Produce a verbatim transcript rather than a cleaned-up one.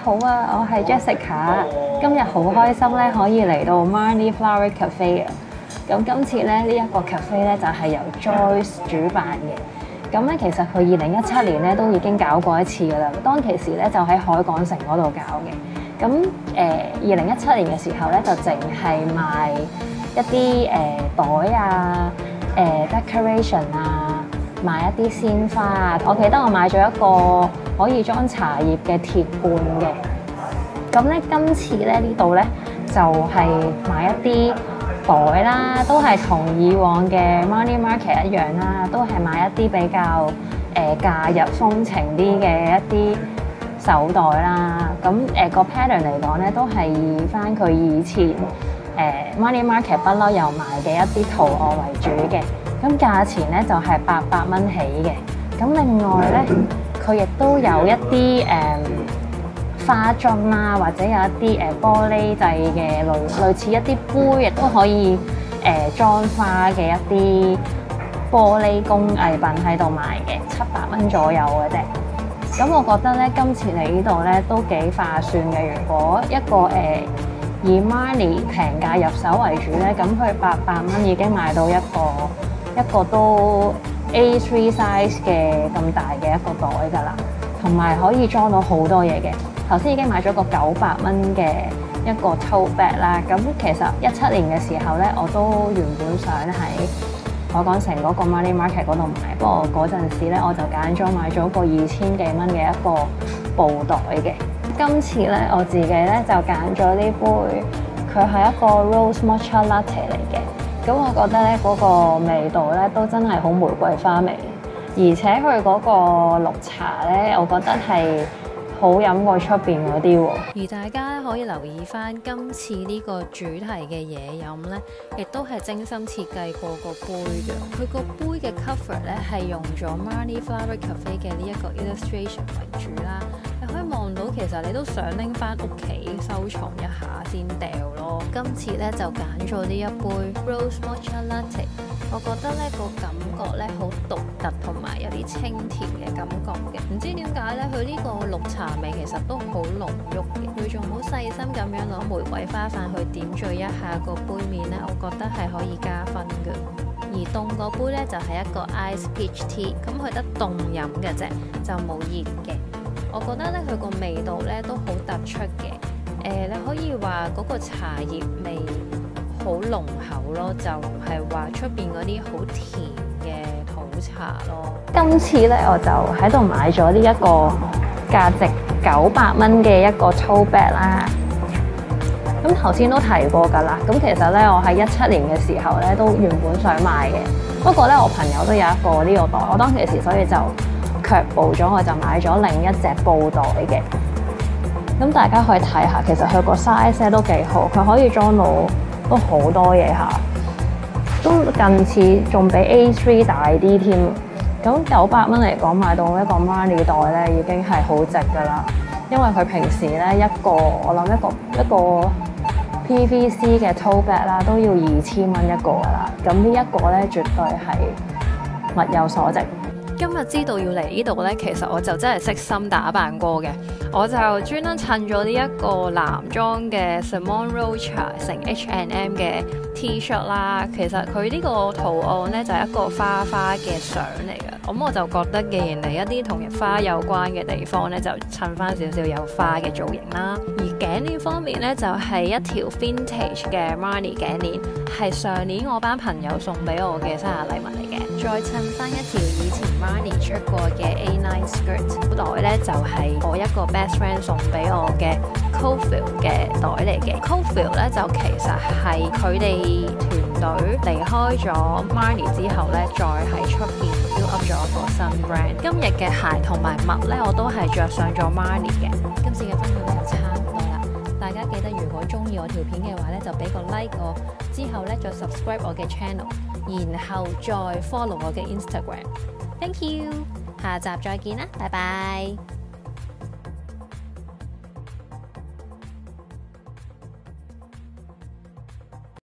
好啊，我係 Jessica，今日好開心咧，可以嚟到 Marnie Flower Cafe 啊！咁今次咧呢一個 cafe 咧就係由 Joyce 主辦嘅。咁咧其實佢二零一七年咧都已經搞過一次噶啦，當其時咧就喺海港城嗰度搞嘅。咁誒二零一七年嘅時候咧就淨係賣一啲誒、呃、袋啊、誒、呃、decoration 啊，賣一啲鮮花啊。我記得我買咗一個可以裝茶葉嘅鐵罐嘅。咁咧今次咧呢度咧就係、是、買一啲袋啦，都係同以往嘅 Marnie Market 一樣啦，都係買一啲比較誒假日風情啲嘅一啲手袋啦。咁誒、呃、個 pattern 嚟講咧，都係以翻佢以前誒、呃、Marnie Market 不嬲有賣嘅一啲圖案為主嘅。咁價錢咧就係八百蚊起嘅。咁另外咧，佢亦都有一啲誒、呃花樽啦，或者有一啲誒玻璃製嘅類類似一啲杯，亦都可以誒裝花嘅一啲玻璃工藝品喺度賣嘅，七百蚊左右嘅啫。咁我覺得咧，今次嚟呢度咧都幾划算嘅。如果一個誒、呃、以 Marnie 平價入手為主咧，咁佢八百蚊已經買到一個一個都 A 三 size 嘅咁大嘅一個袋㗎啦，同埋可以裝到好多嘢嘅。頭先已經買咗個九百蚊嘅一個 tote bag 啦，咁其實一七年嘅時候咧，我都原本想喺海港城嗰個 Marnie Market 嗰度買，不過嗰陣時咧我就揀咗買咗個二千幾蚊嘅一個布袋嘅。今次咧我自己咧就揀咗呢杯，佢係一個 Rose Matcha Latte 嚟嘅，咁我覺得咧嗰個味道咧都真係好玫瑰花味，而且佢嗰個綠茶咧，我覺得係好飲過出邊嗰啲喎。 而大家可以留意翻今次呢個主題嘅嘢飲呢，亦都係精心設計過個杯嘅。佢個杯嘅 cover 咧係用咗 Marnie Flower Cafe 嘅呢一個 illustration 為主啦。你可以望到其實你都想拎翻屋企收藏一下先掉咯。今次咧就揀咗呢一杯 Rose Matcha Latte， 我覺得咧個感覺咧好獨特，同埋有啲清甜嘅感覺嘅。唔知點解咧，佢呢個綠茶味其實都好濃郁嘅，佢仲好細心咁樣攞玫瑰花瓣去點綴一下個杯面咧，我覺得係可以加分嘅。而凍個杯咧就係一個 ice peach tea， 咁佢得凍飲嘅啫，就冇熱嘅。我覺得咧佢個味道咧都好突出嘅。誒、呃，你可以話嗰個茶葉味好濃厚咯，就唔係話出邊嗰啲好甜嘅土茶咯。 今次咧我就喺度買咗呢一個價值九百蚊嘅一個 tote bag 啦。咁頭先都提過㗎啦。咁其實咧我喺一七年嘅時候咧都原本想買嘅，不過咧我朋友都有一個呢個袋，我當其時所以就卻步咗，我就買咗另一隻布袋嘅。咁大家可以睇下，其實佢個 size 都幾好，佢可以裝到都好多嘢下，都近似仲比 A 三 大啲添。咁九百蚊嚟講買到一個 Marnie 袋咧，已經係好值㗎啦。因為佢平時咧一個我諗一個一個 P V C 嘅 tote bag 啦，都要二千蚊一個㗎啦。咁呢一個咧絕對係物有所值。 今日知道要嚟呢度呢，其實我就真係悉心打扮過嘅。我就專登襯咗呢一個男裝嘅 Simone Rocha 成 H and M 嘅 T-shirt 啦。其實佢呢個圖案呢，就係、是、一個花花嘅相嚟嘅。咁我就覺得，既然嚟一啲同花有關嘅地方呢，就襯翻少少有花嘅造型啦。而頸鏈方面呢，就係、是、一條 vintage 嘅 Marnie 頸鏈，係上年我班朋友送俾我嘅生日禮物嚟嘅。再襯翻一條以前 Marnie 出過嘅 A 九 skirt 袋咧，就係、是、我一個 best friend 送俾我嘅 Cofield 嘅袋嚟嘅。Cofield 咧就其實係佢哋團隊離開咗 Marnie 之後咧，再喺出邊 build up 咗一個新 brand。今日嘅鞋同埋襪咧，我都係着上咗 Marnie 嘅。今次嘅分享就差唔多啦，大家記得如果中意我條片嘅話咧，就俾個 like 我，之後咧再 subscribe 我嘅 channel， 然後再 follow 我嘅 Instagram。Thank you，下集再見啦，拜拜。